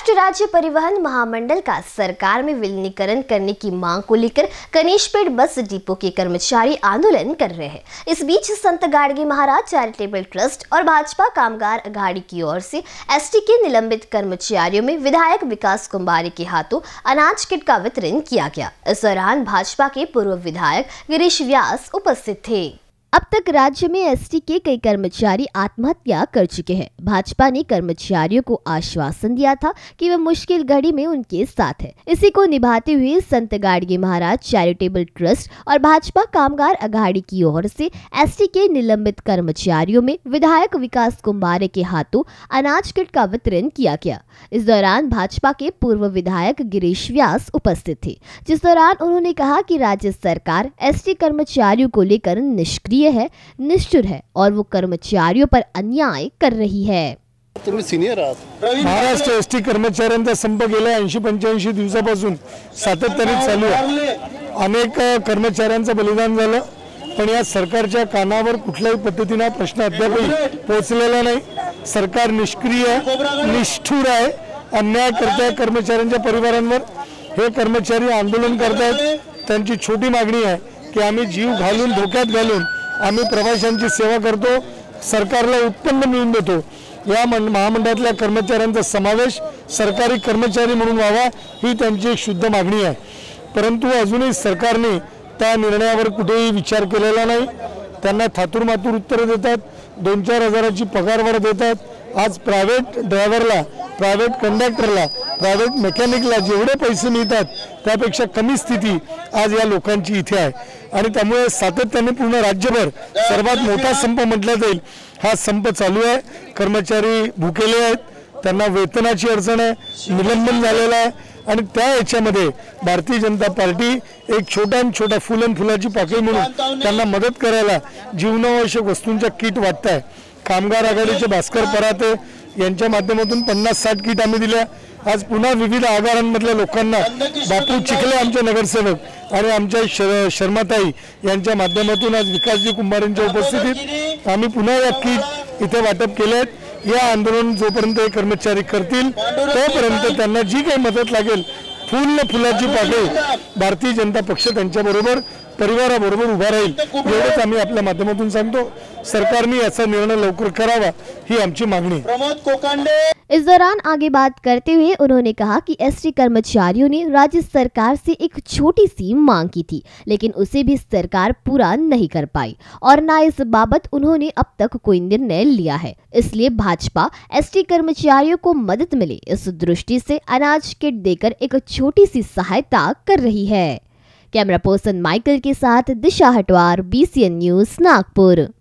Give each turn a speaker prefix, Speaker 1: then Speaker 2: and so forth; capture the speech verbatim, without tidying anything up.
Speaker 1: महाराष्ट्र राज्य परिवहन महामंडल का सरकार में विलीनीकरण करने की मांग को लेकर कनीशपेट बस डिपो के कर्मचारी आंदोलन कर रहे हैं। इस बीच संत गाडगे महाराज चैरिटेबल ट्रस्ट और भाजपा कामगार अघाड़ी की ओर से एसटी के निलंबित कर्मचारियों में विधायक विकास कुंभारे के हाथों अनाज किट का वितरण किया गया। इस दौरान भाजपा के पूर्व विधायक गिरीश व्यास उपस्थित थे। अब तक राज्य में एसटी के कई कर्मचारी आत्महत्या कर चुके हैं। भाजपा ने कर्मचारियों को आश्वासन दिया था कि वह मुश्किल घड़ी में उनके साथ है। इसी को निभाते हुए संत गाडगे महाराज चैरिटेबल ट्रस्ट और भाजपा कामगार अघाड़ी की ओर से एसटी के निलंबित कर्मचारियों में विधायक विकास कुंभारे के हाथों अनाज किट का वितरण किया गया। इस दौरान भाजपा के पूर्व विधायक गिरीश व्यास उपस्थित थे, जिस दौरान उन्होंने कहा कि राज्य सरकार एसटी कर्मचारियों को लेकर निष्क्रिय है, निष्ठुर है और वो कर्मचारियों पर अन्याय कर रही है।
Speaker 2: तुम्ही सिनियर आहात। महाराष्ट्र एसटी कर्मचाऱ्यांचा संप गेल्या ऐंशी पंच्याऐंशी दिवसापासून सातत्याने चालू आहे। अनेक कर्मचाऱ्यांचं बलिदान झालं, पण या सरकारच्या कानावर कुठल्याही पद्धतीने प्रश्न अद्यापही पोहोचलेला नाही। सरकार निष्क्रिय निष्ठुर आहे, अन्याय करते कर्मचाऱ्यांच्या परिवारांवर। हे कर्मचारी आंदोलन करतात। त्यांची छोटी मागणी आहे की आम्ही जीव घालून धोक्यात घालून आम्ही प्रवाशांची सेवा करतो, सरकारला उत्पन्न मिळवून देतो। या महामंडळातल्या कर्मचाऱ्यांचा समावेश सरकारी कर्मचारी म्हणून व्हावा ही त्यांची एक शुद्ध मागणी आहे। परंतु अजूनही सरकारने त्या निर्णयावर कुठेही विचार केलेला नाही। त्यांना थातूरमातूर उत्तर देतात, दोन चार हजाराची पगारवाढ देतात। आज प्रायव्हेट ड्रायव्हरला, प्रायव्हेट कंडक्टरला, प्रायव्हेट मेकॅनिकला जेवढे पैसे मिळतात त्यापेक्षा कमी स्थिती आज या लोकांची इथे आहे। आणि त्यामुळे सातत्याने पूर्ण राज्यभर सर्वात मोठा संप म्हटला जाईल हा संप चालू आहे। कर्मचारी भुकेले आहेत, त्यांना वेतनाची अडचण आहे, निलंबन झालेलं आहे आणि त्या याच्यामध्ये भारतीय जनता पार्टी एक छोटा छोटा फुलन फुलाची पाकळी म्हणून त्यांना मदत करायला जीवनावश्यक वस्तूंच्या किट वाटत आहे। कामगार आघाडीचे भास्कर पराते यांच्या माध्यमातून पन्नास साठ किट आम्ही दिल्या। आज पुन्हा विविध आगारांमधल्या लोकांना बापू चिखले आमचे नगरसेवक आणि आमच्या शर्माताई यांच्या माध्यमातून आज विकासजी कुंभारेंच्या उपस्थितीत आम्ही पुन्हा या किट इथे वाटप केले आहेत। या आंदोलन जोपर्यंत हे कर्मचारी करतील तोपर्यंत त्यांना जी काही मदत लागेल फुल फुलाची पाकळी भारतीय जनता पक्ष त्यांच्याबरोबर परिवाराबरोबर उभा राहील एवढंच आम्ही आपल्या माध्यमातून सांगतो। सरकारने याचा निर्णय लवकर करावा ही आमची मागणी। प्रमोद कोकांडे
Speaker 1: इस दौरान आगे बात करते हुए उन्होंने कहा कि एसटी कर्मचारियों ने राज्य सरकार से एक छोटी सी मांग की थी, लेकिन उसे भी सरकार पूरा नहीं कर पाई और न इस बाबत उन्होंने अब तक कोई निर्णय लिया है। इसलिए भाजपा एसटी कर्मचारियों को मदद मिले इस दृष्टि से अनाज किट देकर एक छोटी सी सहायता कर रही है। कैमरा पर्सन माइकल के साथ दिशा हटवार, बीसीएन न्यूज, नागपुर।